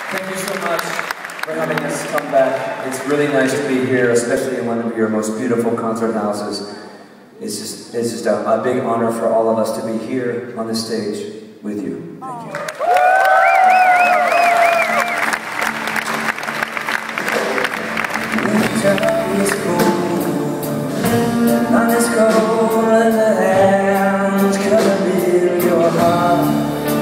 Thank you so much for having us come back. It's really nice to be here, especially in one of your most beautiful concert houses. It's just a big honor for all of us to be here on the stage with you. Thank you. Winter is cold, and it's cold in the hands, covering your heart.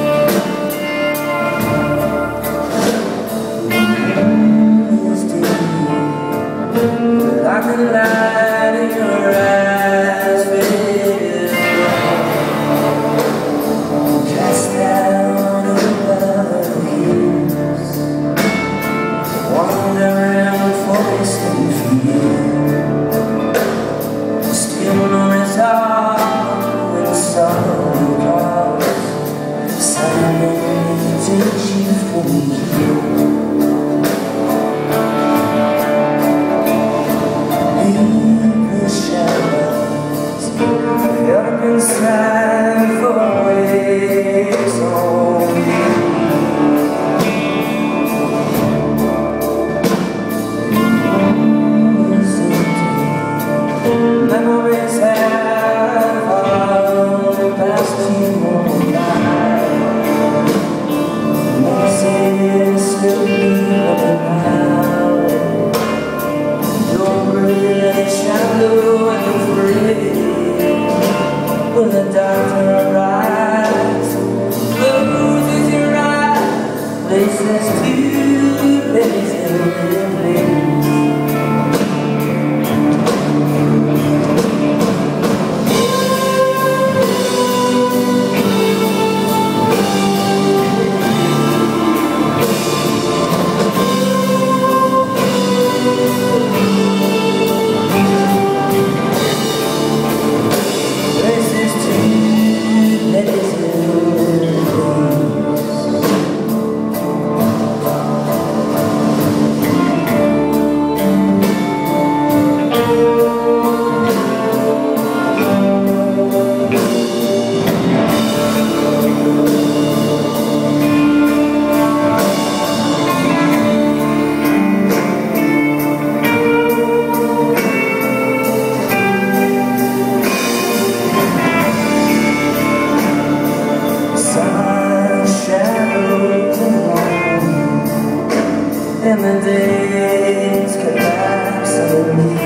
Like the light in your eyes faded away, cast down over the hills, wandering for distant fields. Still no resolve when sorrow calls, silently takes you from here. Up inside for waves on memories have all passed you on by. Voices still living now. You're really shallow and free. When the doctor arrives, closes your eyes, places to places. And the days collapse on me.